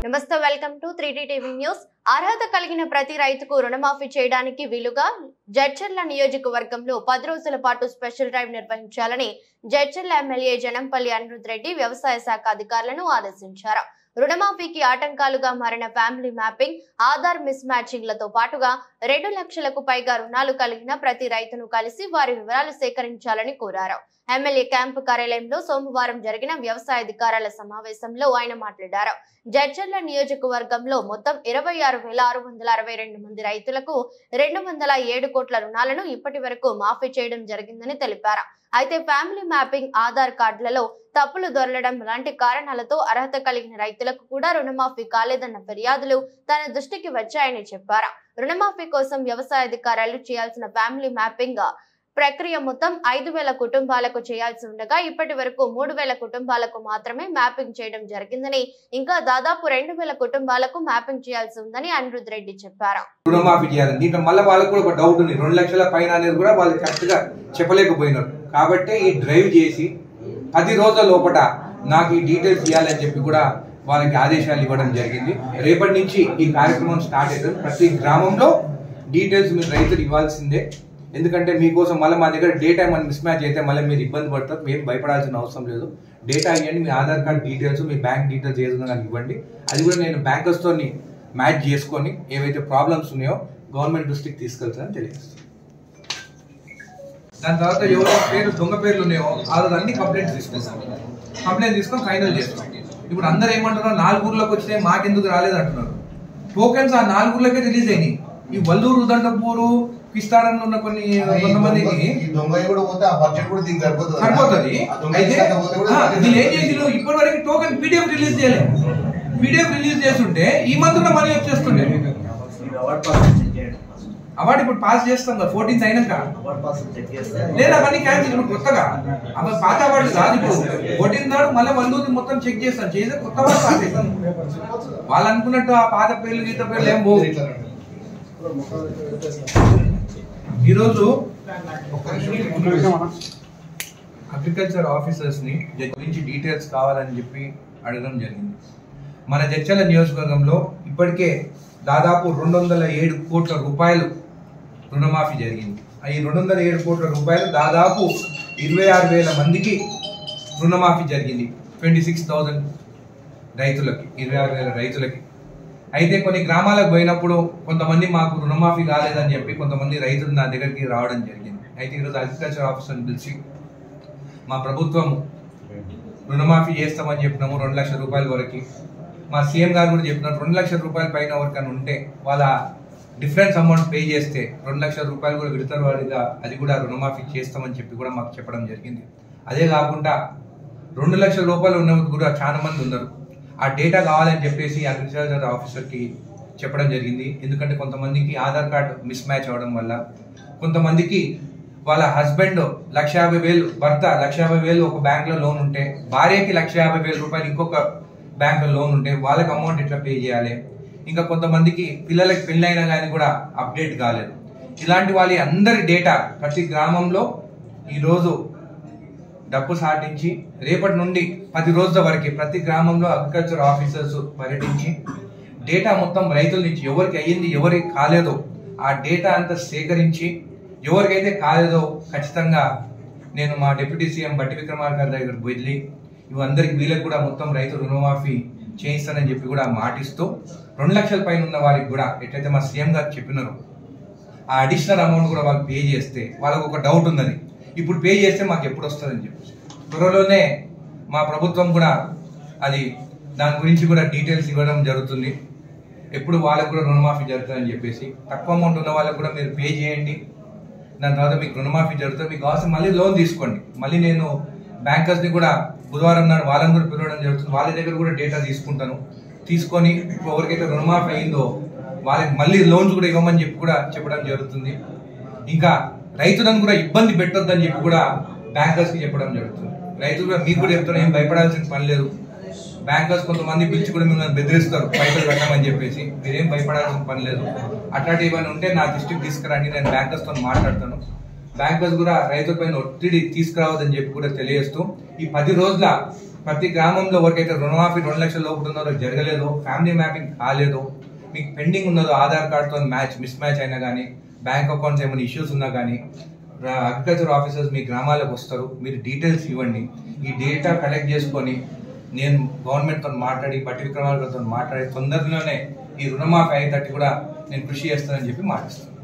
నమస్తే, welcome to 3T TV news. అర్హత కలిగిన ప్రతి రైతుకు రుణమాఫీ చేయడానికి వీలుగా జడ్చర్ల నియోజకవర్గంలో 10 రోజుల పాటు స్పెషల్ డ్రైవ్ నిర్వహించాలని జడ్చర్ల ఎమ్మెల్యే జనంపల్లి అనిరుద్ రెడ్డి వ్యవసాయ శాఖ అధికారులను ఆదేశించారు. రుణమాఫీకి ఆటంకాలుగా మారిన ఫ్యామిలీ మ్యాపింగ్, ఆధార్ మిస్ మ్యాచింగ్లతో పాటుగా 2 లక్షలకు పైగా రుణాలు కలిగిన ప్రతి రైతును కలిసి వారి వివరాలు సేకరించాలని కోరారు. ఎమ్మెల్యే క్యాంపు కార్యాలయంలో సోమవారం జరిగిన వ్యవసాయ అధికారుల సమావేశంలో ఆయన మాట్లాడారు. జడ్చర్ల నియోజకవర్గంలో మొత్తం 26,662 మంది రైతులకు 207 కోట్ల రుణాలను ఇప్పటి వరకు మాఫీ చేయడం జరిగిందని తెలిపారు. అయితే ఫ్యామిలీ మ్యాపింగ్, ఆధార్ కార్డులలో తప్పులు దొరలడం లాంటి కారణాలతో అర్హత కలిగిన రైతులకు కూడా రుణమాఫీ కాలేదన్న ఫిర్యాదులు తన దృష్టికి వచ్చాయని చెప్పారు. రుణమాఫీ కోసం వ్యవసాయ అధికారులు చేయాల్సిన ఫ్యామిలీ మ్యాపింగ్ ప్రక్రియ మొత్తం 5,000 కుటుంబాలకు చేయాల్సి ఉండగా ఇప్పటి వరకు 3,000 కుటుంబాలకు మాత్రమే మ్యాపింగ్ చేయడం జరిగిందని, ఇంకా దాదాపు 2,000 కుటుంబాలకు మ్యాపింగ్ చేయాల్సి ఉందని అనిరుద్ రెడ్డి చెప్పారు. రుణమాఫీ చేయాలి. దీంట్లో మళ్ళీ వాళ్ళకు కూడా ఒక డౌట్ ఉంది. 2 లక్షల పైన అనేది కూడా వాళ్ళు కరెక్ట్ గా చెప్పలేకపోయినారు. కాబట్టి ఈ డ్రైవ్ చేసి 10 రోజుల లోపల నాకు ఈ డీటెయిల్స్ ఇవ్వాలని చెప్పి కూడా వాళ్ళకి ఆదేశాలు ఇవ్వడం జరిగింది. రేపటి నుంచి ఈ కార్యక్రమం స్టార్ట్ అవుతుంది. ప్రతి గ్రామంలో డీటెయిల్స్ మీరు రైతులు ఇవ్వాల్సిందే. ఎందుకంటే మీకోసం మళ్ళీ మా దగ్గర డేటా ఏమైనా మిస్ మ్యాచ్ అయితే మళ్ళీ మీరు ఇబ్బంది పడతారు. మేము భయపడాల్సిన అవసరం లేదు. డేటా ఇవ్వండి, మీ ఆధార్ కార్డ్ డీటెయిల్స్, మీ బ్యాంక్ డీటెయిల్స్ ఏదైనా నాకు ఇవ్వండి. అది కూడా నేను బ్యాంకర్స్తో మ్యాచ్ చేసుకొని ఏవైతే ప్రాబ్లమ్స్ ఉన్నాయో గవర్నమెంట్ దృష్టికి తీసుకెళ్తానని తెలియజేస్తాను. దాని తర్వాత ఎవరైనా పేరు దొంగ పేర్లు ఉన్నాయో అన్ని కంప్లైంట్స్ తీసుకుంటాం. కంప్లైంట్ తీసుకొని ఫైనల్ చేస్తాం. ఇప్పుడు అందరూ ఏమంటున్నారు, 4 ఊర్లకు వచ్చినాయి, మాకెందుకు రాలేదు అంటున్నారు. టోకెన్స్ ఆ 4 ఊర్లకే రిలీజ్ అయినాయి. ఈ వల్లూరు, దండపూరు, విస్తారంలో ఉన్న కొంతమందికి సరిపోతుంది. అయితే ఏం చేసి ఇప్పటి వరకు టోకెన్ పీడిఎఫ్ రిలీజ్ చేయలేదు. పీడిఎఫ్ రిలీజ్ చేస్తుంటే ఈ మంత్ కూడా మనీ వచ్చేస్తుండే. అవార్డు ఇప్పుడు పాస్ చేస్తాం కదా 14th అయినాక, లేదా అవన్నీ క్యాన్సిల్. ఇప్పుడు కొత్తగా అవి పాత అవార్డు కాదు. ఇప్పుడు 14th నాడు మళ్ళీ 100 మొత్తం చెక్ చేస్తాను. చేస్తే కొత్త అవార్డు పాస్ చేస్తాను. వాళ్ళు అనుకున్నట్టు ఆ పాత పేర్లు, గీత పేర్లు ఏం పోవు. ఈరోజు అగ్రికల్చర్ ఆఫీసర్స్ ని గురించి డీటెయిల్స్ కావాలని చెప్పి అడగడం జరిగింది. మన జడ్చర్ల నియోజకవర్గంలో ఇప్పటికే దాదాపు 207 కోట్ల రూపాయలు రుణమాఫీ జరిగింది. ఈ 207 కోట్ల రూపాయలు దాదాపు 26,000 మందికి రుణమాఫీ జరిగింది. 26,000 రైతులకి, 26,000 రైతులకి. అయితే కొన్ని గ్రామాలకు పోయినప్పుడు కొంతమంది మాకు రుణమాఫీ కాలేదని చెప్పి కొంతమంది రైతులు నా దగ్గరికి రావడం జరిగింది. అయితే ఈరోజు అగ్రికల్చర్ ఆఫీసర్ని పిలిచి మా ప్రభుత్వం రుణమాఫీ చేస్తామని చెప్పినాము 2 లక్షల రూపాయల వరకు. మా సీఎం గారు కూడా చెప్పినారు 2 లక్షల రూపాయల పైన ఎవరికైనా ఉంటే వాళ్ళ డిఫరెన్స్ అమౌంట్ పే చేస్తే 2 లక్షల రూపాయలు కూడా విడతల వారీగా అది కూడా రుణమాఫీ చేస్తామని చెప్పి కూడా మాకు చెప్పడం జరిగింది. అదే కాకుండా 2 లక్షల రూపాయలు ఉన్నవి కూడా చాలా మంది ఉన్నారు. ఆ డేటా కావాలని చెప్పేసి అగ్రికల్చర్ ఆఫీసర్కి చెప్పడం జరిగింది. ఎందుకంటే కొంతమందికి ఆధార్ కార్డు మిస్ మ్యాచ్ అవడం వల్ల, కొంతమందికి వాళ్ళ హస్బెండ్ 1,50,000, భర్త 1,50,000 ఒక బ్యాంక్లో లోన్ ఉంటే, భార్యకి 1,50,000 రూపాయలు ఇంకొక బ్యాంక్లో లోన్ ఉంటే వాళ్ళకి అమౌంట్ ఎట్లా పే చేయాలి. ఇంకా కొంతమందికి పిల్లలకి పెళ్ళైనా కానీ కూడా అప్డేట్ కాలేదు. ఇలాంటి వాళ్ళ అందరి డేటా ప్రతి గ్రామంలో ఈరోజు డబ్బు సాటించి రేపటి నుండి 10 రోజుల వరకు ప్రతి గ్రామంలో అగ్రికల్చర్ ఆఫీసర్స్ పర్యటించి డేటా మొత్తం రైతుల నుంచి ఎవరికి అయ్యింది, ఎవరికి కాలేదో ఆ డేటా అంతా సేకరించి ఎవరికైతే కాలేదో ఖచ్చితంగా నేను మా డిప్యూటీ సీఎం బట్టి విక్రమార్క గారి దగ్గరకు వెళ్ళి ఇవందరికి వీళ్ళకి కూడా మొత్తం రైతు రుణమాఫీ చేయిస్తానని చెప్పి కూడా మాటిస్తూ 2 లక్షల పైన ఉన్న వారికి కూడా ఎట్లయితే మా సీఎం గారు చెప్పినారో ఆ అడిషనల్ అమౌంట్ కూడా వాళ్ళు పే చేస్తే వాళ్ళకు ఒక డౌట్ ఉన్నది, ఇప్పుడు పే చేస్తే మాకు ఎప్పుడు వస్తుందని చెప్పి త్వరలోనే మా ప్రభుత్వం కూడా అది దాని గురించి కూడా డీటెయిల్స్ ఇవ్వడం జరుగుతుంది. ఎప్పుడు వాళ్ళకు కూడా రుణమాఫీ జరుగుతుందని చెప్పేసి తక్కువ అమౌంట్ ఉన్న వాళ్ళకు కూడా మీరు పే చేయండి. దాని తర్వాత మీకు రుణమాఫీ జరుగుతుంది. మీకు కావాల్సిన మళ్ళీ లోన్ తీసుకోండి. మళ్ళీ నేను బ్యాంకర్స్ని కూడా బుధవారం నాడు వాళ్ళని కూడా పిలవడం జరుగుతుంది. వాళ్ళ దగ్గర కూడా డేటా తీసుకుంటాను. తీసుకొని ఎవరికైతే రుణమాఫీ అయిందో వాళ్ళకి మళ్ళీ లోన్స్ కూడా ఇవ్వమని చెప్పి కూడా చెప్పడం జరుగుతుంది. ఇంకా రైతులను కూడా ఇబ్బంది పెట్టొద్దని చెప్పి కూడా బ్యాంకర్స్కి చెప్పడం జరుగుతుంది. రైతులు కూడా మీకు కూడా చెప్తారు, ఏం భయపడాల్సిన పని లేదు. బ్యాంకర్స్ కొంతమంది పిలిచి కూడా మిమ్మల్ని బెదిరిస్తారు పైసలు కట్టమని చెప్పేసి. మీరేం భయపడాల్సిన పని లేదు. అట్లాంటి ఏమైనా ఉంటే నా దృష్టికి తీసుకురండి, నేను బ్యాంకర్స్తో మాట్లాడతాను. బ్యాంకర్స్ కూడా రైతుల పైన ఒత్తిడి తీసుకురావద్దని చెప్పి కూడా తెలియజేస్తూ ఈ 10 రోజుల ప్రతి గ్రామంలో ఎవరికైతే రుణమాఫీ 2 లక్షల లోపు ఉన్నారో జరగలేదో, ఫ్యామిలీ మ్యాపింగ్ కాలేదో, మీకు పెండింగ్ ఉన్నదో ఆధార్ కార్డ్తో మిస్ మ్యాచ్ అయినా కానీ, బ్యాంక్ అకౌంట్స్ ఏమైనా ఇష్యూస్ ఉన్నా కానీ అగ్రికల్చర్ ఆఫీసర్స్ మీ గ్రామాలకు వస్తారు. మీరు డీటెయిల్స్ ఇవ్వండి. ఈ డేటా కలెక్ట్ చేసుకొని నేను గవర్నమెంట్తో మాట్లాడి, బట్టి విక్రమార్కతో మాట్లాడి తొందరలోనే ఈ రుణమాఫీ అయ్యేటట్టు కూడా నేను కృషి చేస్తానని చెప్పి మాటిస్తాను.